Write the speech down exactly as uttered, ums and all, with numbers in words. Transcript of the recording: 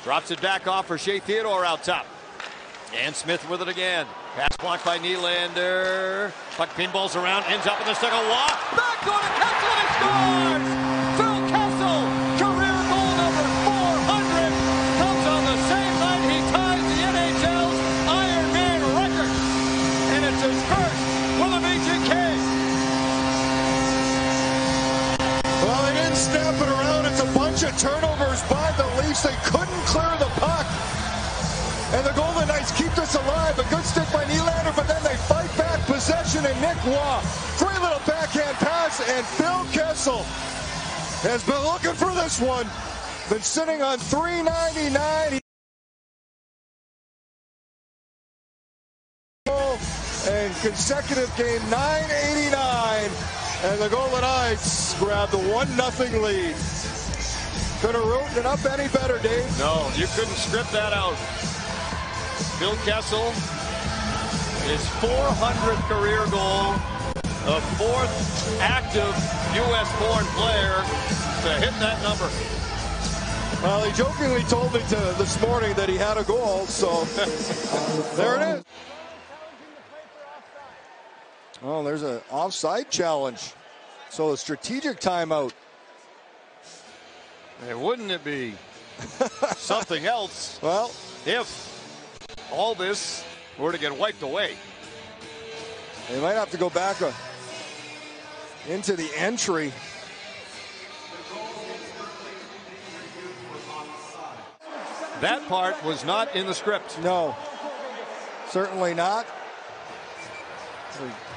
Drops it back off for Shea Theodore out top. And Smith with it again. Pass blocked by Nylander. Puck pinballs around, ends up in the second wall. Back go to Kessel and he scores! Phil Kessel, career goal number four hundred, comes on the same night he ties the N H L's Iron Man record. And it's his first with a V G K. Well, they didn't snap it around. It's a bunch of turnovers by the Leafs. They couldn't clear the puck. And the Golden Knights keep this alive. A good stick by Nylander, but then they fight back possession, and Nick Waugh. Great little backhand pass, and Phil Kessel has been looking for this one. Been sitting on three ninety-nine. And consecutive game nine eighty-nine. And the Golden Knights grab the one nothing lead. Could have written it up any better, Dave. No, you couldn't script that out. Phil Kessel, his four hundredth career goal, the fourth active U S-born player to hit that number. Well, he jokingly told me to this morning that he had a goal, so there it is. Oh, there's an offside challenge. So a strategic timeout. Hey, wouldn't it be something else Well, if all this were to get wiped away? they might have to go back uh, into the entry. That part was not in the script. No, certainly not.